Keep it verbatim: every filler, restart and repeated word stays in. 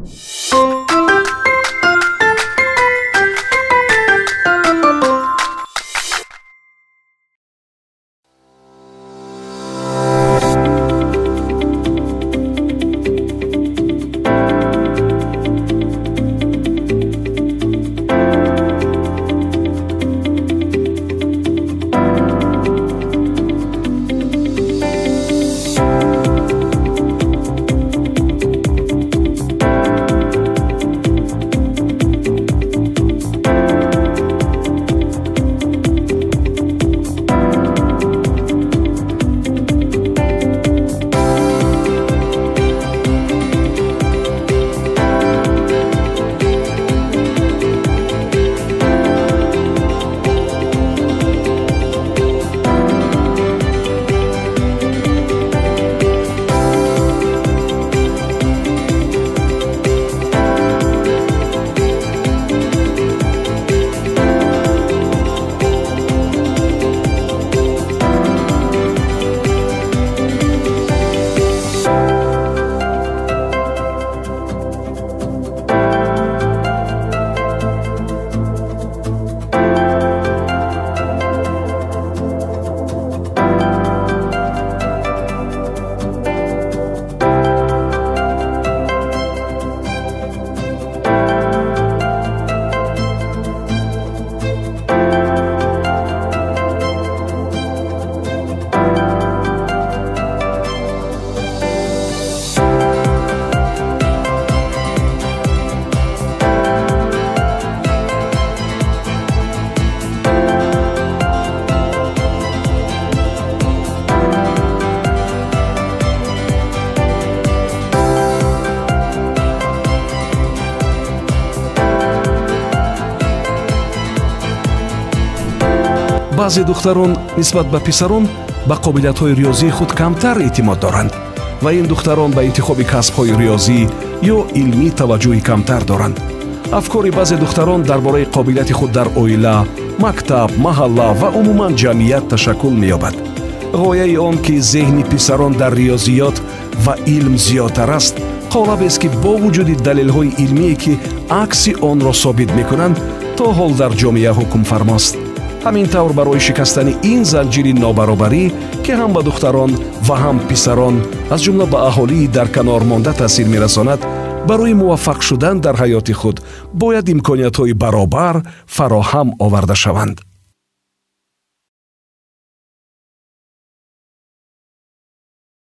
баъзе духтарон нисбат ба писарон ба қобилиятҳои риёзии худ камтар эътимод доранд ва ин духтарон ба интихоби касбҳои риёзӣ ё илмӣ таваҷҷӯҳи камтар доранд. афкори баъзе духтарон дар бораи қобилияти худ дар оила, мактаб, маҳалла ва умуман ҷамъият ташаккул меёбад. ғояи он ки зеҳни писарон дар риёзиёт ва илм зиёдтар аст, қолабест ки бо вуҷуди далелҳои илмие ки акси онро собит мекунанд, то ҳол дар ҷомеа ҳукмфармост. ҳамин тавр барои шикастани ин занҷири нобаробарӣ ки ҳам ба духтарон ва ҳам писарон аз ҷумла ба аҳолии дар канор монда таъсир мерасонад, барои муваффақ шудан дар ҳаёти худ бояд имкониятҳои баробар фароҳам оварда шаванд.